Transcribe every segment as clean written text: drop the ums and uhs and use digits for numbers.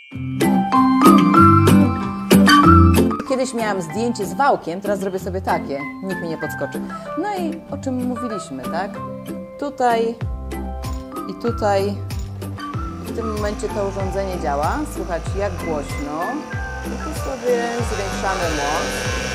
Kiedyś miałam zdjęcie z wałkiem, teraz zrobię sobie takie, nikt mi nie podskoczy. No i o czym mówiliśmy, tak? Tutaj i tutaj w tym momencie to urządzenie działa. Słychać jak głośno. I tu sobie zwiększamy moc.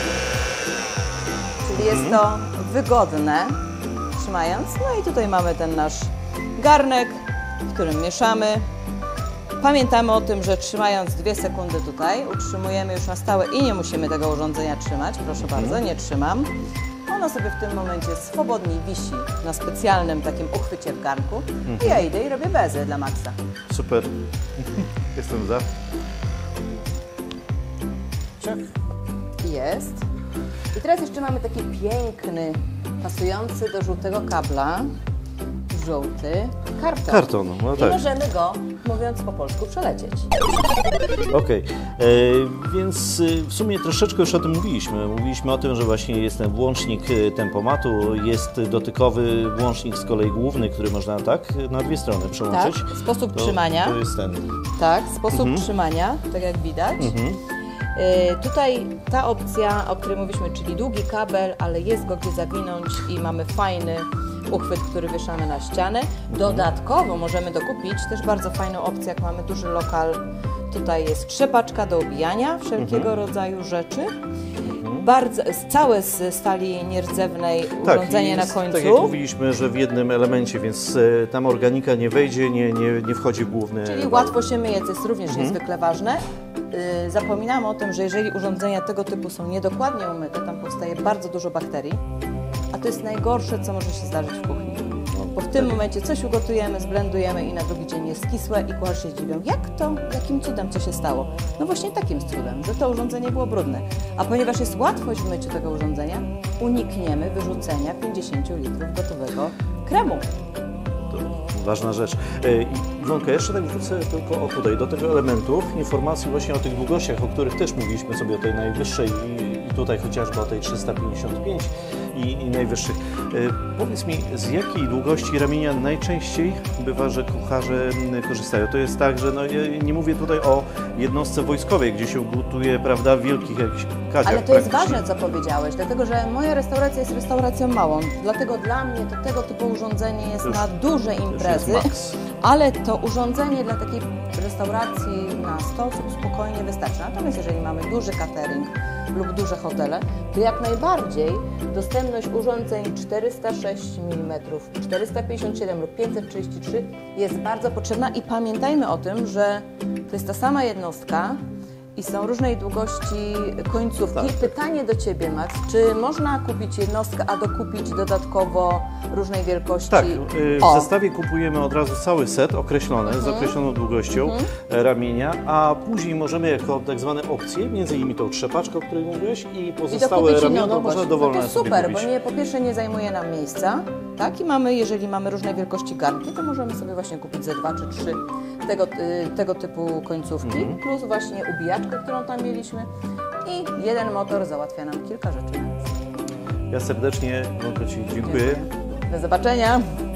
Czyli jest to wygodne, trzymając. No i tutaj mamy ten nasz garnek, w którym mieszamy. Pamiętamy o tym, że trzymając 2 sekundy tutaj, utrzymujemy już na stałe i nie musimy tego urządzenia trzymać. Proszę bardzo, nie trzymam. Ono sobie w tym momencie swobodnie wisi na specjalnym takim uchwycie w garnku. I ja idę i robię bezy dla Maxa. Super. Jestem za. Ciach. Jest. I teraz jeszcze mamy taki piękny, pasujący do żółtego kabla, żółty karton. Karton, no tak. I możemy go, mówiąc po polsku, przelecieć. Okej, więc w sumie troszeczkę już o tym mówiliśmy. Mówiliśmy o tym, że właśnie jest ten włącznik tempomatu, jest dotykowy włącznik z kolei główny, który można tak na 2 strony przełączyć. Tak, sposób trzymania. To jest ten. Tak, sposób trzymania, tak jak widać. Tutaj ta opcja, o której mówiliśmy, czyli długi kabel, ale jest go gdzie zawinąć i mamy fajny uchwyt, który wieszamy na ścianę. Dodatkowo możemy dokupić też bardzo fajną opcję, jak mamy duży lokal. Tutaj jest trzepaczka do obijania wszelkiego rodzaju rzeczy. Bardzo, całe z stali nierdzewnej urządzenie na końcu. Tak jak mówiliśmy, że w jednym elemencie, więc tam organika nie wejdzie, nie wchodzi w główny. Czyli łatwo się myje, co jest również niezwykle ważne. Zapominamy o tym, że jeżeli urządzenia tego typu są niedokładnie umyte, tam powstaje bardzo dużo bakterii, a to jest najgorsze, co może się zdarzyć w kuchni. Bo w tym momencie coś ugotujemy, zblendujemy i na drugi dzień jest skisłe i kucharze się dziwią, jakim cudem co się stało? No właśnie takim cudem, że to urządzenie było brudne. A ponieważ jest łatwość w myciu tego urządzenia, unikniemy wyrzucenia 50 litrów gotowego kremu. Ważna rzecz. Iwonka, jeszcze tak wrócę tylko tutaj do tego elementu, informacji właśnie o tych długościach, o których też mówiliśmy sobie, o tej najwyższej i tutaj chociażby o tej 355 i najwyższych. Powiedz mi, z jakiej długości ramienia najczęściej bywa, że kucharze korzystają? To jest tak, że no, ja nie mówię tutaj o jednostce wojskowej, gdzie się gotuje, prawda, w wielkich jakichś kadziach. Ale to jest ważne, co powiedziałeś, dlatego że moja restauracja jest restauracją małą, dlatego dla mnie to tego typu urządzenie jest na duże imprezy, ale to urządzenie dla takiej restauracji na 100 osób spokojnie wystarczy. Natomiast jeżeli mamy duży catering lub duże hotele, to jak najbardziej dostępność urządzeń 406 mm, 457 lub 533 jest bardzo potrzebna i pamiętajmy o tym, że to jest ta sama jednostka i są różnej długości końcówki. Tak. Pytanie do Ciebie, Max, czy można kupić jednostkę, a dokupić dodatkowo różnej wielkości? Tak, w zestawie kupujemy od razu cały set określony, z określoną długością ramienia, a później możemy jako tak zwane opcje, między innymi tą trzepaczkę, o której mówiłeś, i pozostałe ramiona można dowolnie to jest sobie super, kupić. bo po pierwsze nie zajmuje nam miejsca, tak? I jeżeli mamy różnej wielkości garnki, to możemy sobie właśnie kupić ze 2 czy 3 tego typu końcówki, plus właśnie ubijaczkę, którą tam mieliśmy i jeden motor załatwia nam kilka rzeczy. Ja serdecznie Ci dziękuję. Do zobaczenia.